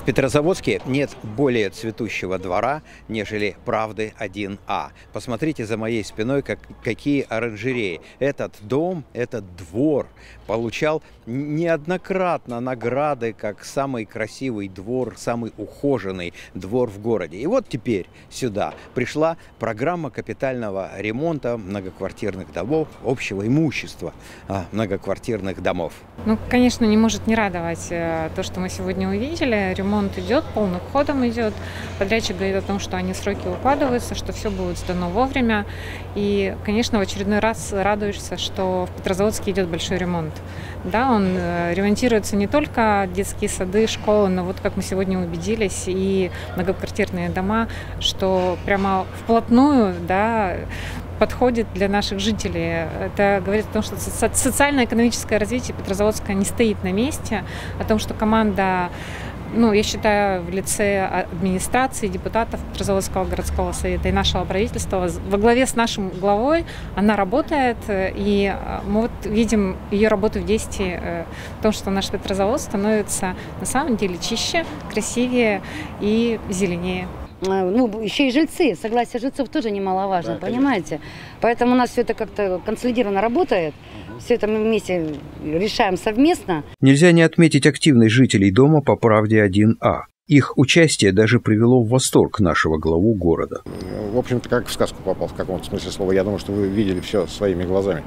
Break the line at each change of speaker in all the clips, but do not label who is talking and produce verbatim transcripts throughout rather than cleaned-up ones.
Петрозаводске нет более цветущего двора, нежели «Правды один А». Посмотрите за моей спиной, как, какие оранжереи. Этот дом, этот двор получал неоднократно награды как самый красивый двор, самый ухоженный двор в городе. И вот теперь сюда пришла программа капитального ремонта многоквартирных домов, общего имущества многоквартирных домов.
Ну, конечно, не может не радовать то, что мы сегодня увидели. Ремонт идет, полным ходом идет. Подрядчик говорит о том, что они сроки укладываются, что все будет сдано вовремя. И, конечно, в очередной раз радуешься, что в Петрозаводске идет большой ремонт. Да, он ремонтируется не только детские сады, школы, но вот, как мы сегодня убедились, и многоквартирные дома, что прямо вплотную, да, подходит для наших жителей. Это говорит о том, что социально-экономическое развитие Петрозаводска не стоит на месте, о том, что команда, ну, я считаю, в лице администрации, депутатов Петрозаводского городского совета и нашего правительства во главе с нашим главой, она работает, и мы вот видим ее работу в действии, в том, что наш Петрозаводск становится на самом деле чище, красивее и зеленее.
Ну, еще и жильцы, согласие жильцов тоже немаловажно, да, понимаете? Поэтому у нас все это как-то консолидированно работает, угу. Все это мы вместе решаем совместно.
Нельзя не отметить активность жителей дома по правде один А. Их участие даже привело в восторг нашего главу города.
В общем-то, как в сказку попал, в каком-то смысле слова. Я думаю, что вы видели все своими глазами.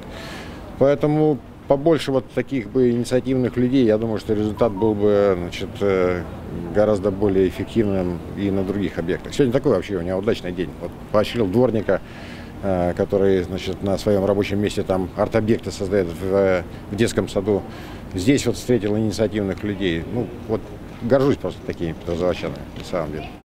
Поэтому побольше вот таких бы инициативных людей, я думаю, что результат был бы, значит, гораздо более эффективным и на других объектах. Сегодня такой вообще у меня удачный день. Вот поощрил дворника, который, значит, на своем рабочем месте там арт-объекты создает в, в детском саду. Здесь вот встретил инициативных людей. Ну, вот горжусь просто такими петрозаводчанами, на самом деле.